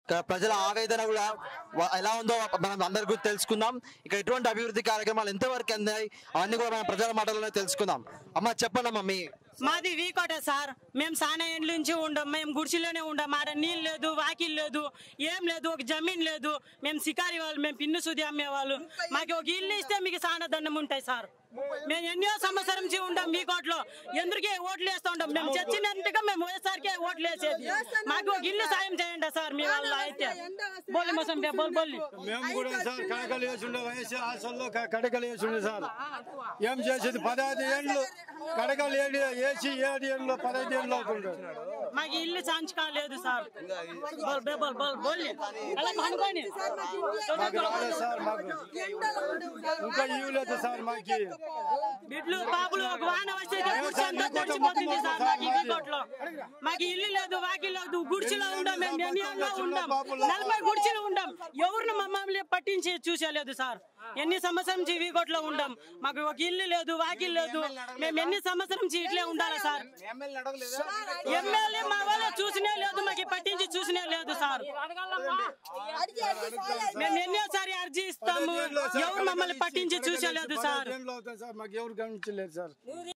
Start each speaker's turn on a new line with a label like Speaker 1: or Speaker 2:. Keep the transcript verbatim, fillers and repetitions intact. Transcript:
Speaker 1: ప్రజల ఆవేదన కూడా ఎలా ఉందో మనం అందరికీ తెలుసుకుందాం. ఇక్కడ ఎటువంటి అభివృద్ధి కార్యక్రమాలు ఎంతవరకు అందాయి అవన్నీ కూడా మనం ప్రజల మాటల్లోనే తెలుసుకుందాం. అమ్మ చెప్పండి అమ్మ. మీ
Speaker 2: మాది వీకోట సార్. మేము సానా ఎండ్ల నుంచి ఉండం. మేము గుడిసిలోనే ఉండం. ఆడ నీళ్ళు లేదు, వాకిల్ లేదు, ఏం లేదు, ఒక జమీన్ లేదు. మేము సికారి వాళ్ళు, మేము పిన్ను సుది అమ్మేవాళ్ళు. మాకు ఒక ఇల్లు ఇస్తే మీకు సానా దండం ఉంటాయి సార్. మేము ఎన్నో సంవత్సరం నుంచి ఉంటాం మీకోట్లో. ఎందుకే ఓట్లు వేస్తూ ఉంటాం. మేము చచ్చినంతగా మేము వైఎస్ఆర్కే ఓట్లు వేసేది. మాకు ఒక ఇల్లు సాయం చేయండి సార్ మీ వాళ్ళు అయితే. బోలి మోసం బోల్ బోలి
Speaker 3: మేము కూడా సార్ కడకలు వేసిండే వయసు హాస్టల్లో కడకలు వేసిండే సార్. ఏం చేసేది పదహైదు ఏళ్ళు కడకలు ఏడు వేసి ఏడు ఏళ్ళు పదహైదు ఏళ్ళు అవుతుంది.
Speaker 2: మాకు ఇల్లు సాంచి కాలేదు సార్.
Speaker 3: సార్ మాకు ఇంకా ఇవ్వలేదు సార్. మాకి
Speaker 2: బిడ్లు బాబులు ఒక వాహనం వస్తే తడిచిపోతుంది సార్. మాకు ఈ కోట్లో మాకు ఇల్లు లేదు, వాకి లేదు. గుడిచిలో ఉండం. మేము ఎన్నిలో ఉండం. నలభై గుడిచిలో ఉండం. ఎవరిని మమ్మల్ని పట్టించి చూసేలేదు సార్. ఎన్ని సంవత్సరం నుంచి వీకోట్లో ఉండం. మాకు ఒక ఇల్లు లేదు, వాకిల్ లేదు. మేము ఎన్ని సంవత్సరం నుంచి ఇట్లే ఉండాలా సార్. ఎమ్మెల్యే మా వాళ్ళ చూసినే లేదు, మాకు పట్టించి చూసినే లేదు సార్. మేము ఎన్నోసారి అర్జీ ఇస్తాము, ఎవరు మమ్మల్ని పట్టించి చూసేలేదు సార్.
Speaker 3: మాకు ఎవరు గమనించలేదు సార్.